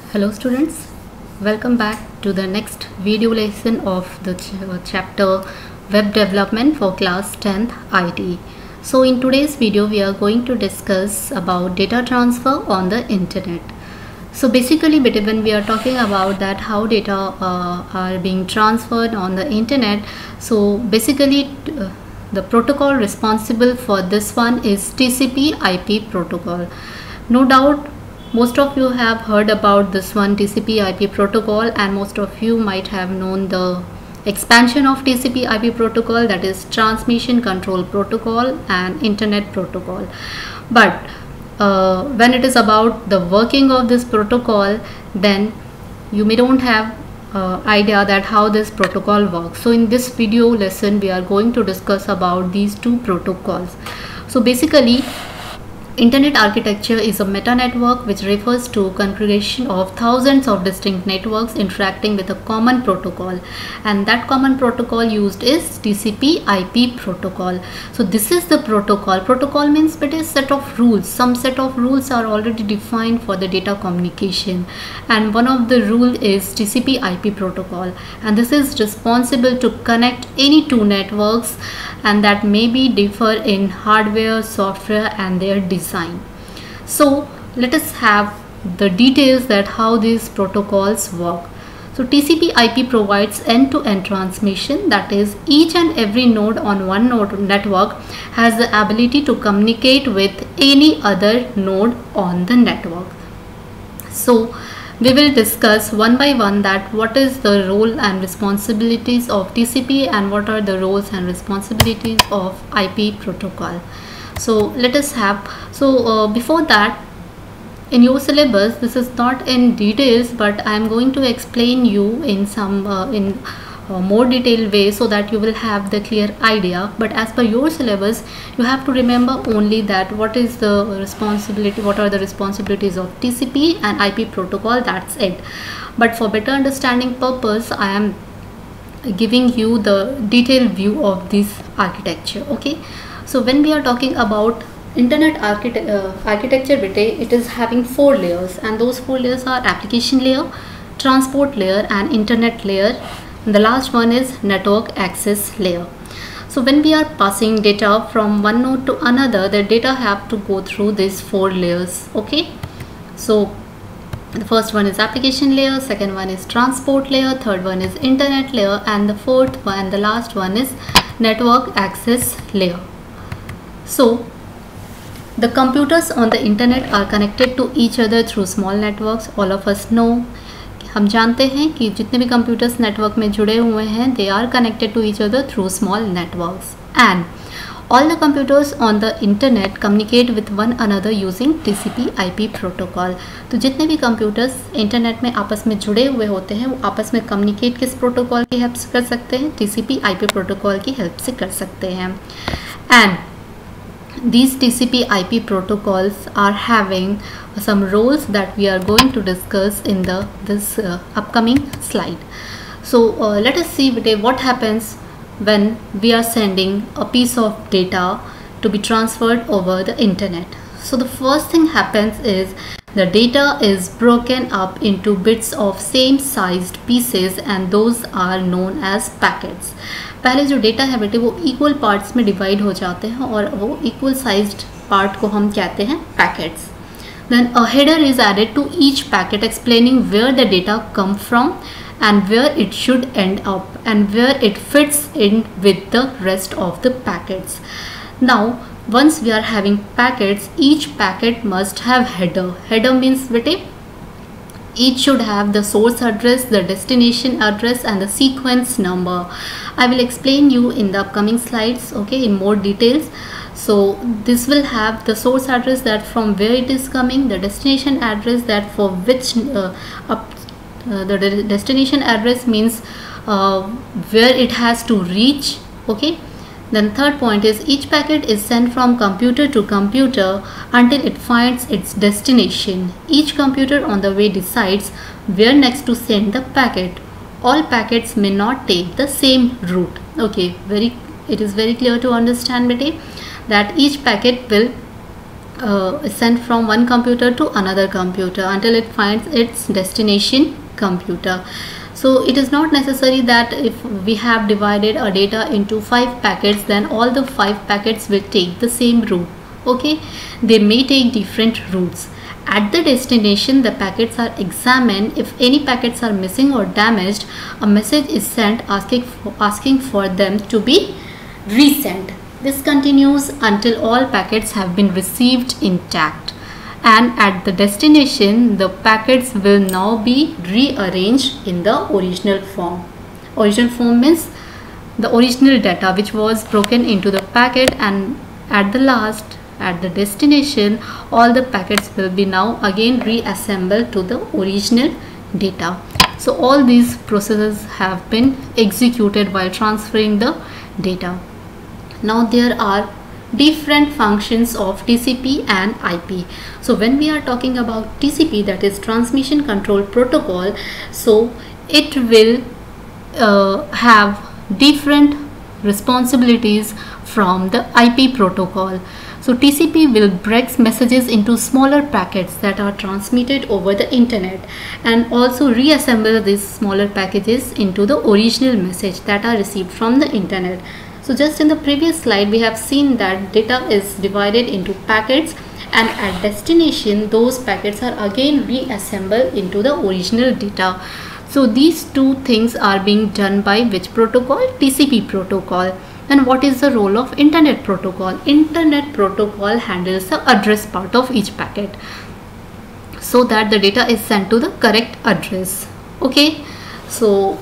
Hello students, welcome back to the next video lesson of the chapter Web Development for class 10th IT. So in today's video we are going to discuss about data transfer on the internet. So basically when we are talking about that how data are being transferred on the internet, so basically the protocol responsible for this one is TCP IP protocol. No doubt most of you have heard about this one, TCP IP protocol, and most of you might have known the expansion of TCP IP protocol, that is transmission control protocol and internet protocol. But when it is about the working of this protocol, then you may don't have idea that how this protocol works. So in this video lesson we are going to discuss about these two protocols. So basically Internet architecture is a meta-network which refers to configuration of thousands of distinct networks interacting with a common protocol, and that common protocol used is TCP IP protocol. So this is the protocol. Protocol means it is set of rules. Some set of rules are already defined for the data communication, and one of the rule is TCP IP protocol, and this is responsible to connect any two networks, and that may be differ in hardware, software and their design. So let us have the details that how these protocols work. So TCP IP provides end-to-end transmission, that is each and every node on one node network has the ability to communicate with any other node on the network. So we will discuss one by one that what is the role and responsibilities of TCP and what are the roles and responsibilities of IP protocol. So let us have, before that, in your syllabus this is not in details, but I am going to explain you in some more detailed way so that you will have the clear idea. But as per your syllabus you have to remember only that what is the responsibility, what are the responsibilities of TCP and IP protocol, that's it. But for better understanding purpose I am giving you the detailed view of this architecture. Okay, so when we are talking about internet architecture, it is having 4 layers, and those 4 layers are application layer, transport layer and internet layer. The last one is network access layer. So when we are passing data from one node to another, the data have to go through these 4 layers. Okay, so the first one is application layer, second one is transport layer, third one is internet layer, and the fourth one and the last one is network access layer. So the computers on the internet are connected to each other through small networks. All of us know, हम जानते हैं कि जितने भी computers network में जुड़े हुए हैं they are connected to each other through small networks, and all the computers on the internet communicate with one another using TCP IP protocol. तो जितने भी कंप्यूटर्स इंटरनेट में आपस में जुड़े हुए होते हैं वो आपस में कम्युनिकेट किस प्रोटोकॉल की हेल्प से कर सकते हैं? TCP IP प्रोटोकॉल की हेल्प से कर सकते हैं. And these TCP IP protocols are having some roles that we are going to discuss in this upcoming slide. So let us see what happens when we are sending a piece of data to be transferred over the internet. So the first thing happens is the data is broken up into bits of same sized pieces, and those are known as packets. पहले जो data है बेटे वो equal parts में divide हो जाते हैं और वो इक्वल साइज्ड पार्ट को हम कहते हैं packets. Then a header is added to each packet explaining where the data come from and where it should end up and where it fits in with the rest of the packets. Now once we are having packets, each packet must have header. Header means bete each should have the source address, the destination address and the sequence number. I will explain you in the upcoming slides, okay, in more details. So this will have the source address that from where it is coming, the destination address that for which the destination address means where it has to reach. Okay, then third point is each packet is sent from computer to computer until it finds its destination. Each computer on the way decides where next to send the packet. All packets may not take the same route. Okay, it is very clear to understand bete that each packet will is sent from one computer to another computer until it finds its destination computer. So it is not necessary that if we have divided our data into 5 packets, then all the 5 packets will take the same route. Okay, they may take different routes. At the destination, the packets are examined. If any packets are missing or damaged, a message is sent asking for them to be resent. This continues until all packets have been received intact, and at the destination the packets will now be rearranged in the original form. Original form means the original data which was broken into the packet, and at the last, at the destination, all the packets will be now again reassembled to the original data. So all these processes have been executed while transferring the data. Now there are different functions of TCP and IP. So when we are talking about TCP, that is Transmission Control Protocol, so it will have different responsibilities from the IP protocol. So TCP will break messages into smaller packets that are transmitted over the internet, and also reassemble these smaller packages into the original message that are received from the internet. So just in the previous slide we have seen that data is divided into packets, and at destination those packets are again reassembled into the original data. So these two things are being done by which protocol? TCP protocol. And what is the role of Internet Protocol? Internet Protocol handles the address part of each packet so that the data is sent to the correct address. Okay, so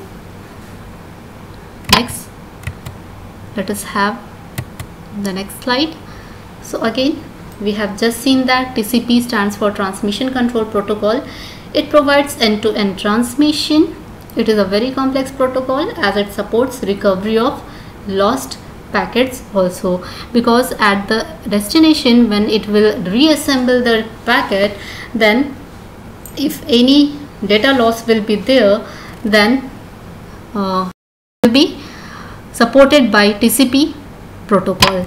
next, let us have the next slide. So again, we have just seen that TCP stands for Transmission Control Protocol. It provides end-to-end transmission. It is a very complex protocol as it supports recovery of lost packets also, because at the destination when it will reassemble the packet, then if any data loss will be there, then will be supported by TCP protocol.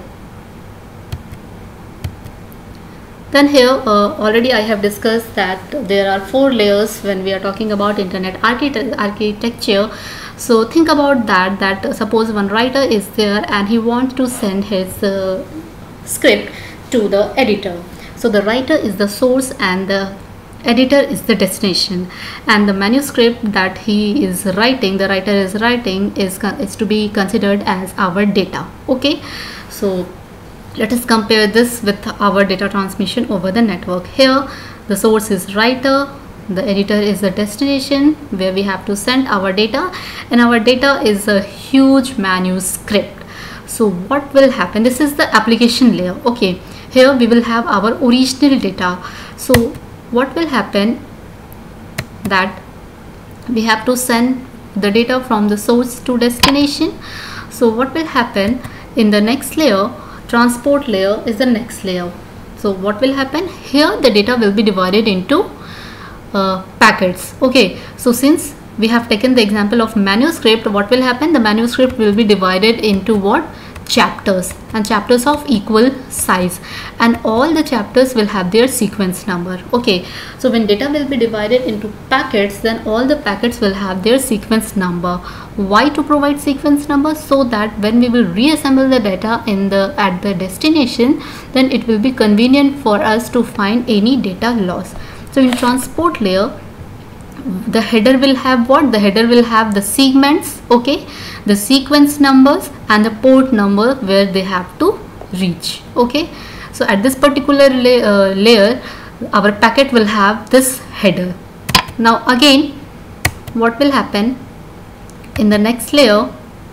Then here already I have discussed that there are 4 layers when we are talking about internet architecture. So think about that suppose one writer is there and he wants to send his script to the editor. So the writer is the source and the editor is the destination, and the manuscript that he is writing, the writer is writing, is to be considered as our data. Okay, so let us compare this with our data transmission over the network. Here the source is writer, the editor is the destination where we have to send our data, and our data is a huge manuscript. So what will happen? This is the application layer. Okay, here we will have our original data. So what will happen, that we have to send the data from the source to destination. So what will happen in the next layer? Transport layer is the next layer. So what will happen here? The data will be divided into packets. Okay, so since we have taken the example of manuscript, what will happen? The manuscript will be divided into what? Chapters, and chapters of equal size, and all the chapters will have their sequence number. Okay, so when data will be divided into packets, then all the packets will have their sequence number. Why to provide sequence number? So that when we will reassemble the data at the destination, then it will be convenient for us to find any data loss. So in transport layer, the header will have what? The header will have the segments, okay, the sequence numbers and the port number where they have to reach. Okay, so at this particular layer our packet will have this header. Now again, what will happen in the next layer?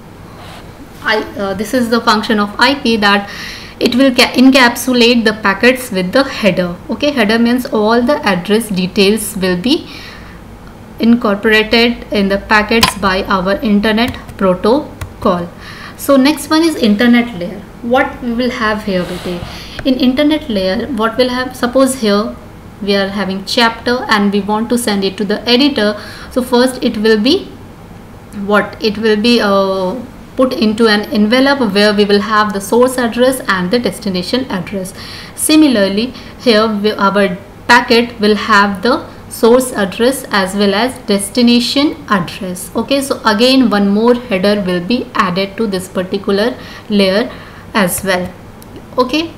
This is the function of IP, that it will encapsulate the packets with the header. Okay, header means all the address details will be incorporated in the packets by our internet protocol. So next one is internet layer. What we will have here, bete? In internet layer, what will have? Suppose here we are having chapter and we want to send it to the editor. So first it will be what? It will be put into an envelope where we will have the source address and the destination address. Similarly, here our packet will have the source address as well as destination address. Okay, so again one more header will be added to this particular layer as well. Okay,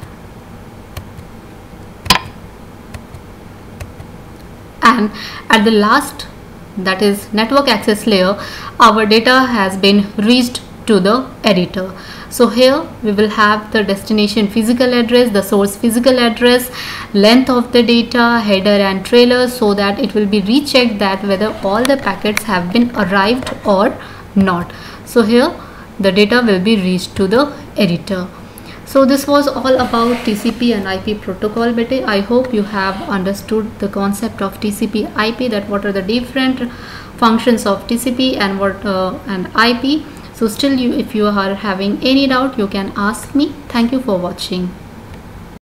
and at the last, that is network access layer, our data has been reached to the editor. So here we will have the destination physical address, the source physical address, length of the data, header and trailer, so that it will be rechecked that whether all the packets have been arrived or not. So here the data will be reached to the editor. So this was all about TCP and IP protocol, bete. I hope you have understood the concept of TCP IP, that what are the different functions of TCP and what and IP. So still, if you are having any doubt, you can ask me. Thank you for watching.